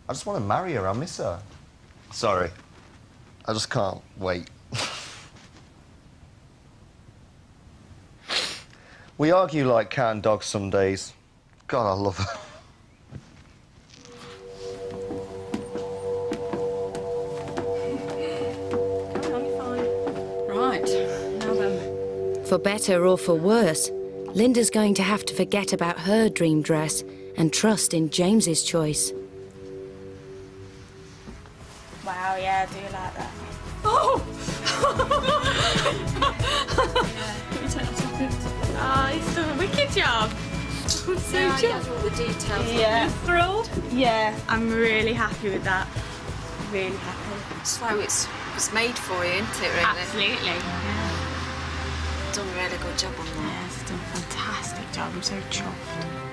I just want to marry her. I miss her. Sorry. I just can't wait. We argue like cat and dog some days. God, I love her. For better or for worse, Linda's going to have to forget about her dream dress and trust in James's choice. Wow, yeah, I do like that. Oh! Oh, he's done a wicked job. I'm so jealous of all the details. Yeah. You thrilled? Yeah, I'm really happy with that. Really happy. So it was made for you, isn't it, really? Absolutely. Yeah. Done a really good job on that. Yeah, it's done a fantastic job. I'm so chuffed.